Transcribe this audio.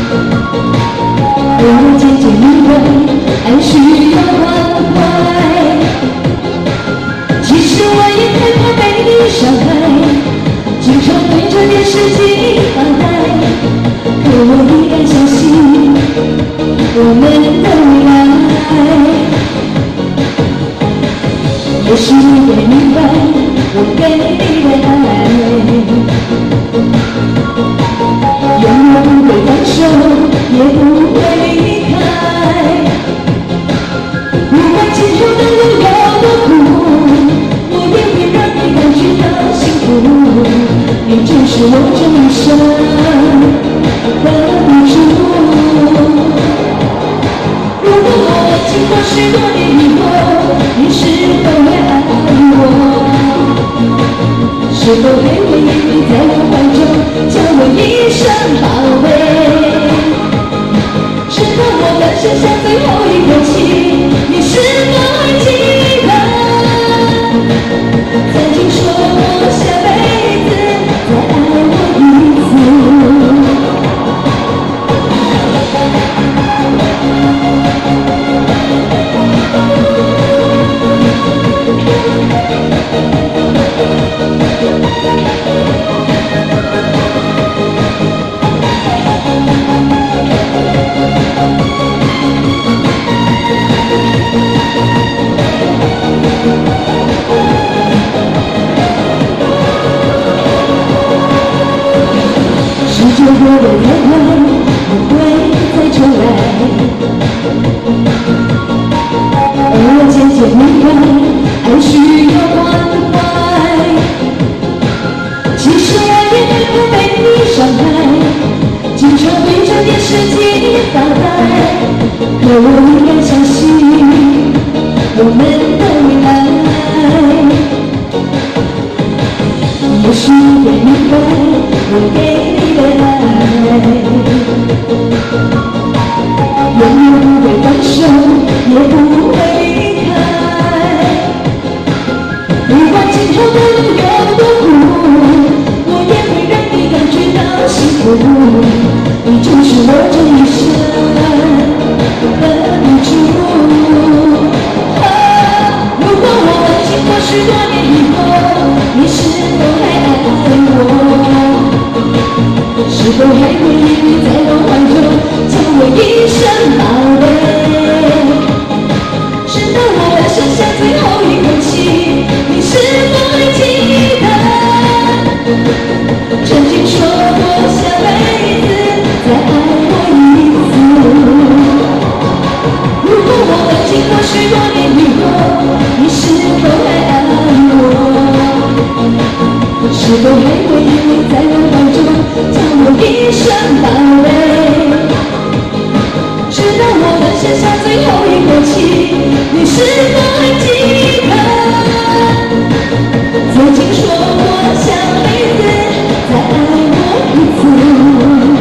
我渐渐明白，爱需要关怀。其实我也害怕被你伤害，经常对着电视机发呆。可我依然相信我们的未来。也许你会明白我给你的爱，永远不会放手，也不会离开。不管今后的路有多苦，我也会让你感觉到幸福。你就是我这一生的付出。如果我们经过许多年以后，你是否会爱我？是否还会依偎在我怀中，叫我一声宝贝？直到我们剩下最后一口气，你是否还记得？曾经说过下辈子再爱我一次。时间过得太快，不会再重来。而我渐渐明白，爱需要关怀。其实我也害怕被你伤害，经常对着电视机发呆。可我依然相信我们的未来。也许你会明白我给你的爱，永远不会放手，也不会离开。不管今后的路有多苦，我也会让你感觉到幸福。你就是我这一生的付出。如果我们经过许多年以后，你是否还爱我？是否还会依偎在我怀中，叫我一声宝贝？直到我们剩下最后一口气，你是否还记得？曾经说过下辈子再爱我一次。如果我们经过许多年以后，你是否还爱我？是否还会依偎在我怀中，叫我一声宝贝？直到我们剩下最后一口气，你是否还记得？曾经说过下辈子再爱我一次。